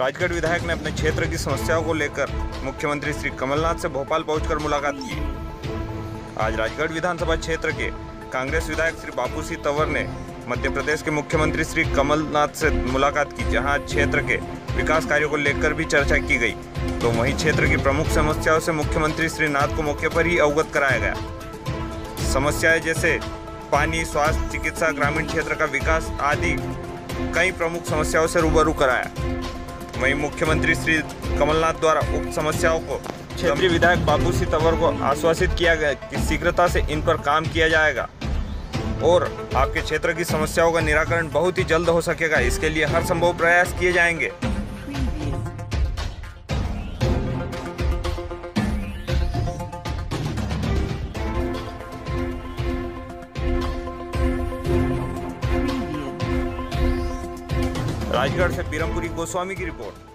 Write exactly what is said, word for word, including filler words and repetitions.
राजगढ़ विधायक ने अपने क्षेत्र की समस्याओं को लेकर मुख्यमंत्री श्री कमलनाथ से भोपाल पहुंचकर मुलाकात की। आज राजगढ़ विधानसभा क्षेत्र के कांग्रेस विधायक श्री बापू सिंह तंवर ने मध्य प्रदेश के मुख्यमंत्री श्री कमलनाथ से मुलाकात की, जहां क्षेत्र के विकास कार्यों को लेकर भी चर्चा की गई। तो वहीं क्षेत्र की प्रमुख समस्याओं से मुख्यमंत्री श्री नाथ को मौके पर ही अवगत कराया गया। समस्याएं जैसे पानी, स्वास्थ्य, चिकित्सा, ग्रामीण क्षेत्र का विकास आदि कई प्रमुख समस्याओं से रूबरू कराया। वहीं मुख्यमंत्री श्री कमलनाथ द्वारा उक्त समस्याओं को क्षेत्रीय विधायक बापू सिंह तंवर को आश्वासित किया गया कि शीघ्रता से इन पर काम किया जाएगा और आपके क्षेत्र की समस्याओं का निराकरण बहुत ही जल्द हो सकेगा। इसके लिए हर संभव प्रयास किए जाएंगे। राजगढ़ से बीरमपुरी गोस्वामी की रिपोर्ट।